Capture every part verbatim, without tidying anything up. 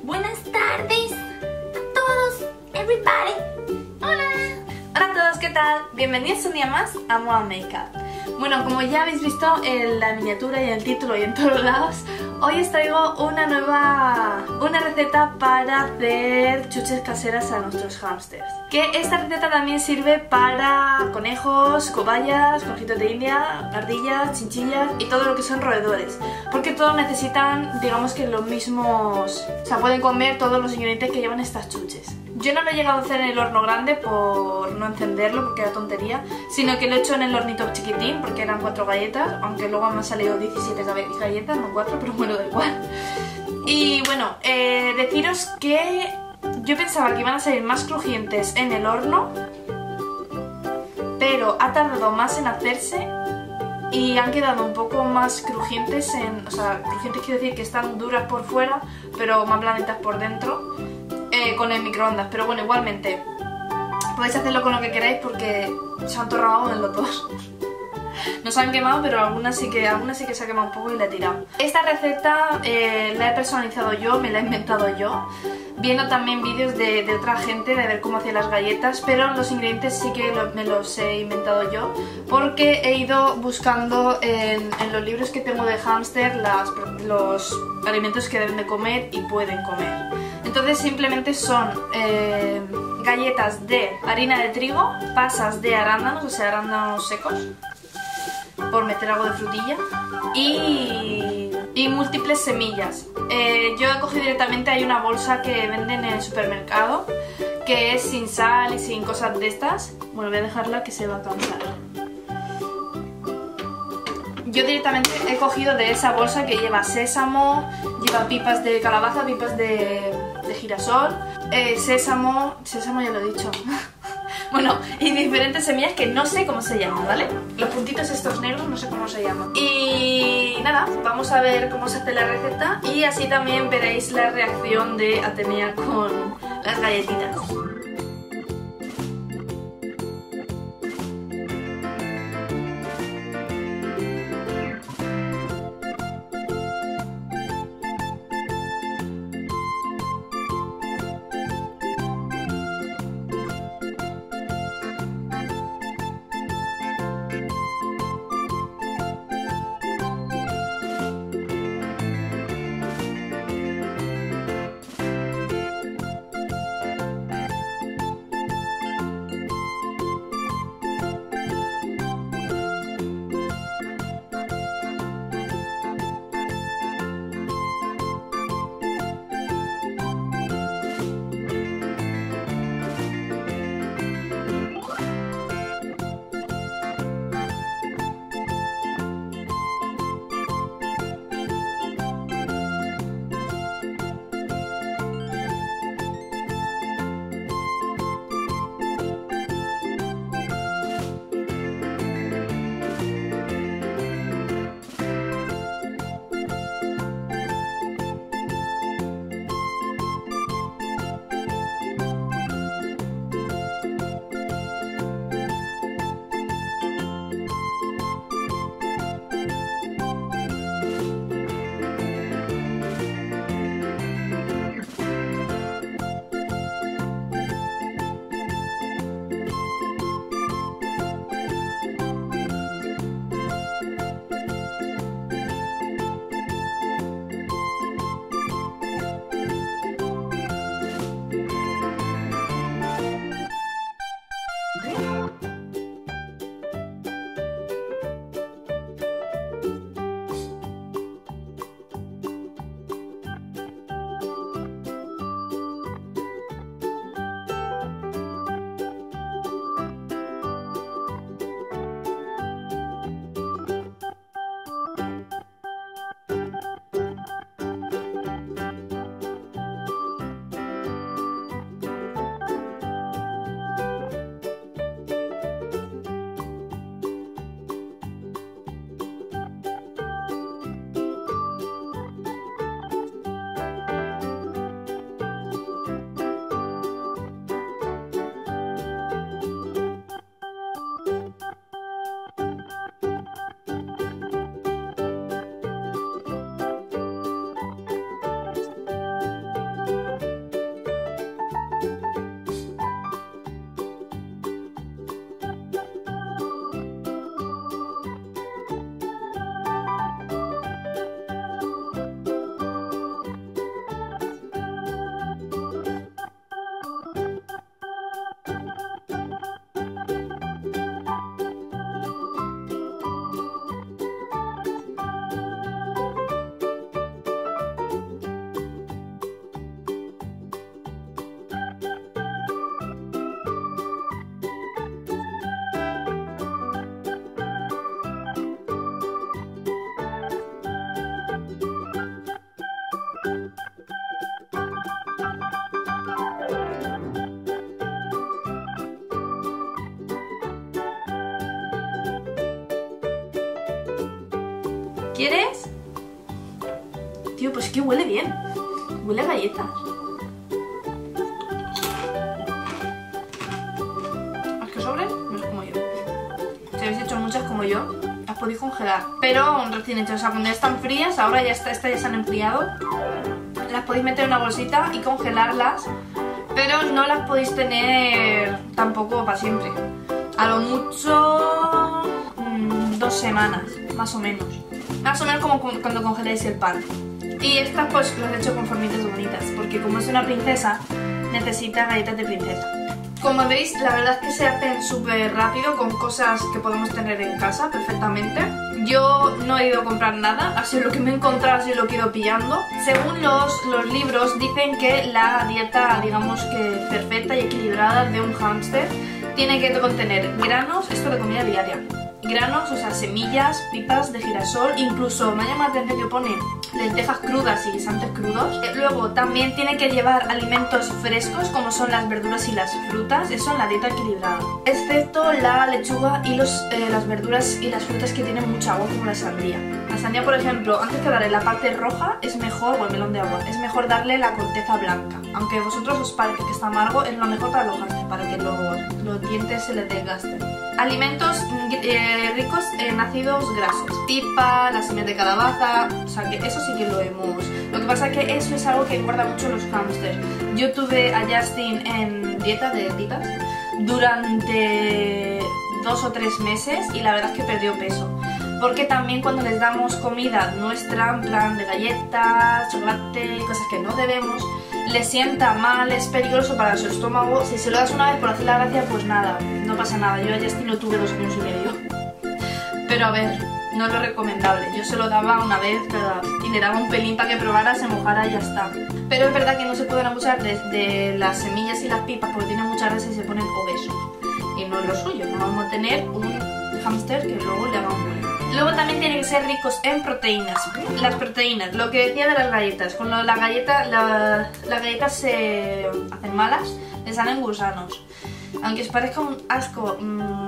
Buenas tardes a todos, everybody. Hola. Hola a todos, ¿qué tal? Bienvenidos un día más a Moa Makeup. Bueno, como ya habéis visto en la miniatura y en el título y en todos lados, hoy os traigo una nueva una receta para hacer chuches caseras a nuestros hámsters. Que esta receta también sirve para conejos, cobayas, conejitos de India, ardillas, chinchillas y todo lo que son roedores. Porque todos necesitan, digamos que los mismos... O sea, pueden comer todos los ingredientes que llevan estas chuches. Yo no lo he llegado a hacer en el horno grande por no encenderlo, porque era tontería, sino que lo he hecho en el hornito chiquitín, porque eran cuatro galletas, aunque luego me han salido diecisiete galletas, no cuatro, pero bueno, da igual. Y bueno, eh, deciros que yo pensaba que iban a salir más crujientes en el horno, pero ha tardado más en hacerse y han quedado un poco más crujientes, en, o sea, crujientes quiero decir que están duras por fuera, pero más blanditas por dentro. Eh, con el microondas, pero bueno, igualmente podéis hacerlo con lo que queráis porque se han torrado en los dos. No se han quemado, pero algunas sí que algunas sí que se ha quemado un poco y la he tirado. Esta receta eh, la he personalizado yo, me la he inventado yo, viendo también vídeos de, de otra gente, de ver cómo hacía las galletas, pero los ingredientes sí que lo, me los he inventado yo, porque he ido buscando en, en los libros que tengo de hámster las, los alimentos que deben de comer y pueden comer. Entonces simplemente son eh, galletas de harina de trigo, pasas de arándanos, o sea, arándanos secos, por meter algo de frutilla, y, y múltiples semillas. Eh, yo he cogido directamente, hay una bolsa que venden en el supermercado, que es sin sal y sin cosas de estas. Bueno, voy a dejarla que se va a cansar. Yo directamente he cogido de esa bolsa que lleva sésamo, lleva pipas de calabaza, pipas de, de girasol, eh, sésamo, sésamo ya lo he dicho. Bueno, y diferentes semillas que no sé cómo se llaman, ¿vale? Los puntitos estos negros no sé cómo se llaman. Y nada, vamos a ver cómo se hace la receta y así también veréis la reacción de Atenea con las galletitas. ¿Quieres? Tío, pues es que huele bien. Huele a galletas. ¿Las que sobren? No es como yo. Si habéis hecho muchas como yo, las podéis congelar. Pero recién hechas, o sea, cuando ya están frías, ahora ya está, estas ya se han enfriado, las podéis meter en una bolsita y congelarlas. Pero no las podéis tener tampoco para siempre. A lo mucho mmm, dos semanas, más o menos. Más o menos como cuando congeláis el pan. Y estas pues las he hecho con formitas bonitas, porque como es una princesa, necesita galletas de princesa. Como veis, la verdad es que se hacen súper rápido con cosas que podemos tener en casa perfectamente. Yo no he ido a comprar nada, así lo que me he encontrado, así lo que he ido pillando. Según los, los libros, dicen que la dieta, digamos que perfecta y equilibrada de un hámster tiene que contener granos, esto de comida diaria. Granos, o sea, semillas, pipas de girasol, incluso me ha llamado la atención que pone lentejas crudas y guisantes crudos. Eh, luego también tiene que llevar alimentos frescos como son las verduras y las frutas, eso en la dieta equilibrada. Excepto la lechuga y los, eh, las verduras y las frutas que tienen mucha agua como la sandía. La sandía, por ejemplo, antes que darle la parte roja es mejor, o el melón de agua, es mejor darle la corteza blanca. Aunque vosotros os parezca que está amargo, es lo mejor para los hámsters, para que los, los dientes se les desgasten. Alimentos eh, ricos en ácidos grasos, pipa, las semillas de calabaza, o sea que eso sí que lo hemos. Lo que pasa es que eso es algo que engorda mucho los hámsters. Yo tuve a Justin en dieta de pipas durante dos o tres meses y la verdad es que perdió peso. Porque también cuando les damos comida nuestra, en plan de galletas, chocolate, cosas que no debemos, les sienta mal, es peligroso para su estómago. Si se lo das una vez por hacer la gracia, pues nada, no pasa nada. Yo a Justin lo tuve dos años y medio. Pero a ver, no es lo recomendable. Yo se lo daba una vez cada, y le daba un pelín para que probara, se mojara y ya está. Pero es verdad que no se pueden abusar de, de las semillas y las pipas porque tienen mucha grasa y se ponen obesos. Y no es lo suyo, no vamos a tener un hámster que luego le haga un bullying. Luego también tienen que ser ricos en proteínas. Las proteínas, lo que decía de las galletas. Cuando la galleta, la, las galletas se hacen malas, les salen gusanos. Aunque os parezca un asco,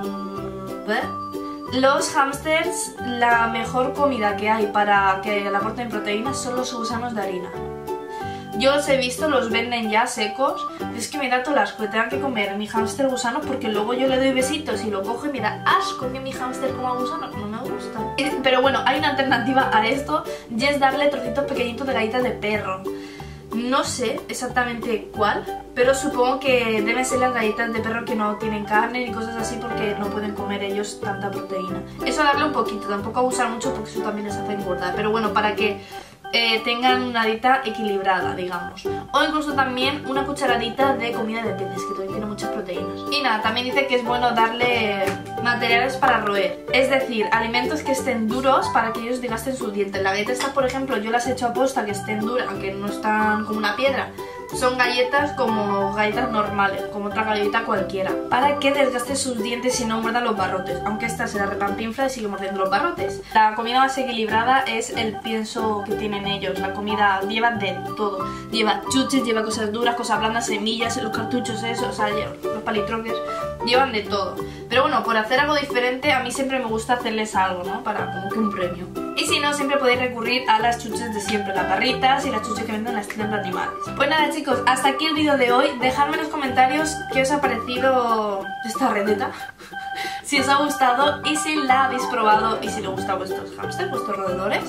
mmm, ¿eh? Los hámsters, la mejor comida que hay para que le aporten proteínas son los gusanos de harina. Yo los he visto, los venden ya secos. Es que me da todo el asco que tenga que comer mi hámster gusanos, porque luego yo le doy besitos y lo cojo y me da asco que mi hámster coma gusanos. No me gusta. Pero bueno, hay una alternativa a esto y es darle trocitos pequeñitos de galletas de perro. No sé exactamente cuál, pero supongo que deben ser las galletas de perro que no tienen carne ni cosas así, porque no pueden comer ellos tanta proteína. Eso darle un poquito, tampoco abusar mucho porque eso también les hace engordar. Pero bueno, para que Eh, tengan una dieta equilibrada, digamos. O incluso también una cucharadita de comida de peces, que también tiene muchas proteínas. Y nada, también dice que es bueno darle materiales para roer, es decir, alimentos que estén duros para que ellos desgasten sus dientes. La galleta esta, por ejemplo, yo las he hecho a posta que estén duras, aunque no están como una piedra. Son galletas como galletas normales, como otra galleta cualquiera, para que desgaste sus dientes y no muerdan los barrotes. Aunque esta se la repampinfla y sigue mordiendo los barrotes. La comida más equilibrada es el pienso que tienen ellos. La comida lleva de todo. Lleva chuches, lleva cosas duras, cosas blandas, semillas, los cartuchos esos, o sea, los palitroques. Llevan de todo. Pero bueno, por hacer algo diferente, a mí siempre me gusta hacerles algo, ¿no? Para como que un premio. Y si no, siempre podéis recurrir a las chuches de siempre, las barritas y las chuches que venden en las tiendas de animales. Pues nada, chicos, hasta aquí el vídeo de hoy. Dejadme en los comentarios qué os ha parecido esta receta, si os ha gustado y si la habéis probado y si les gusta a vuestros hámsters, vuestros roedores.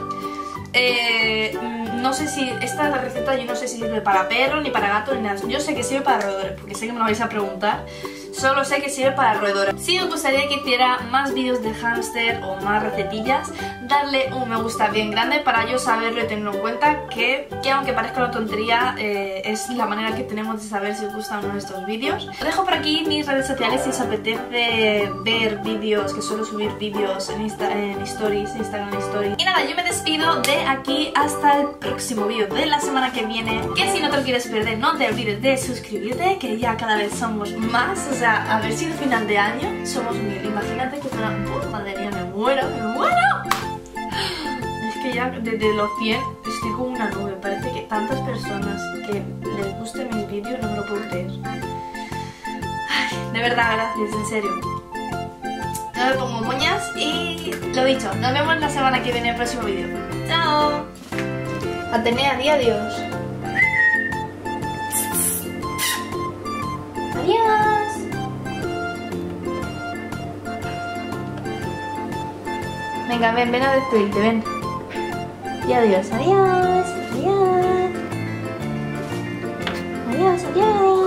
Eh, no sé si esta receta yo no sé si sirve para perros ni para gatos ni nada. Yo sé que sirve para roedores porque sé que me lo vais a preguntar. Solo sé que sirve para roedores. Si os gustaría que hiciera más vídeos de hámster o más recetillas, darle un me gusta bien grande para yo saberlo y tenerlo en cuenta, que, que aunque parezca una tontería, eh, es la manera que tenemos de saber si os gustan o no estos vídeos. Os dejo por aquí mis redes sociales si os apetece ver vídeos, que suelo subir vídeos en, Insta, en Stories, Instagram Stories. Y nada, yo me despido de aquí hasta el próximo vídeo de la semana que viene, que si no te lo quieres perder, no te olvides de suscribirte, que ya cada vez somos más, o sea, a ver si al final de año somos mil. Imagínate que fuera... ¡Oh, madre mía, me muero! ¡Me muero! Es que ya desde los cien estoy como una nube. Parece que tantas personas que les gusten mis vídeos, no me lo puedo creer. Ay, de verdad, gracias, en serio. No me pongo moñas y lo lo dicho, nos vemos la semana que viene en el próximo vídeo. ¡Chao! Atenea, di adiós. Adiós. Venga, ven, ven a despedirte, ven. Y adiós, adiós, adiós. Adiós, adiós.